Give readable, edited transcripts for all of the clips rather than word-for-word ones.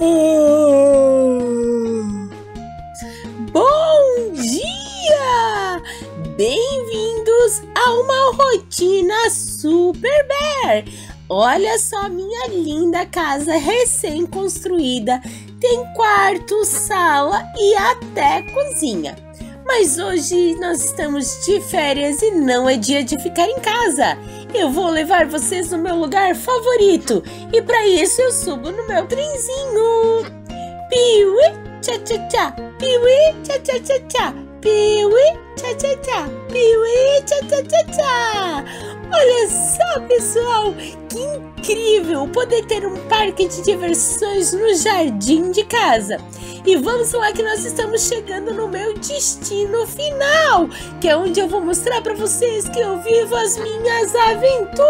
Bom dia! Bem-vindos a uma rotina Super Bear! Olha só minha linda casa recém-construída. Tem quarto, sala e até cozinha. Mas hoje nós estamos de férias e não é dia de ficar em casa. Eu vou levar vocês no meu lugar favorito. E para isso eu subo no meu trenzinho. Piuí, tchá, tchá, tchá. Piuí, tchá, tchá, tchá, tchá. Piuí, tchá, tchá, tchá. Piuí, tchá, tchá, tchá, tchá. Olha só, pessoal, que incrível poder ter um parque de diversões no jardim de casa. E vamos lá que nós estamos chegando no meu destino final, que é onde eu vou mostrar para vocês que eu vivo as minhas aventuras.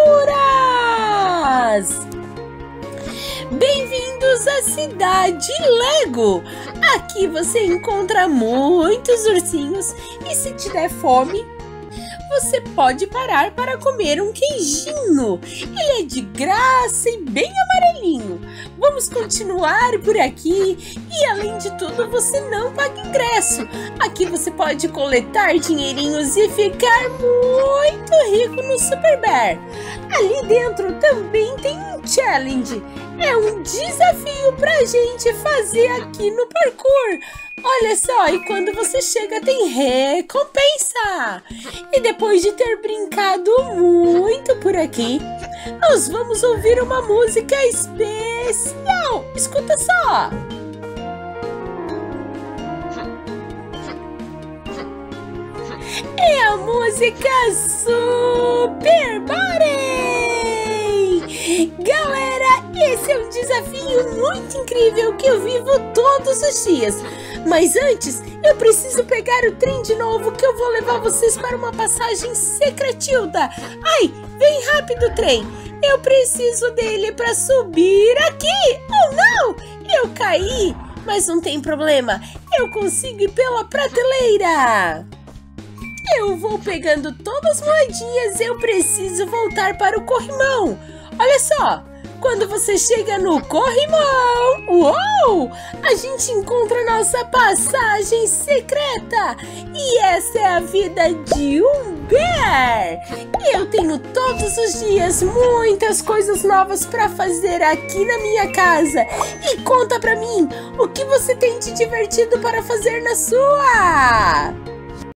Bem-vindos à cidade Lego! Aqui você encontra muitos ursinhos e se te der fome, você pode parar para comer um queijinho. Ele é de graça e bem amarelinho. Vamos continuar por aqui e, além de tudo, você não paga ingresso. Aqui você pode coletar dinheirinhos e ficar muito rico no Super Bear. Ali dentro também tem um challenge. É um desafio pra gente fazer aqui no parkour. Olha só, e quando você chega tem recompensa! E depois de ter brincado muito por aqui, nós vamos ouvir uma música especial! Escuta só! É a música Super Body! Galera, esse é um desafio muito incrível que eu vivo todos os dias. Mas antes, eu preciso pegar o trem de novo que eu vou levar vocês para uma passagem secretilda. Ai, vem rápido, trem. Eu preciso dele para subir aqui. Oh, não! Eu caí, mas não tem problema. Eu consigo ir pela prateleira. Eu vou pegando todas as moedinhas. Eu preciso voltar para o corrimão. Olha só. Quando você chega no corrimão, uou! A gente encontra nossa passagem secreta. E essa é a vida de um bear. Eu tenho todos os dias muitas coisas novas para fazer aqui na minha casa. E conta pra mim, o que você tem de divertido para fazer na sua?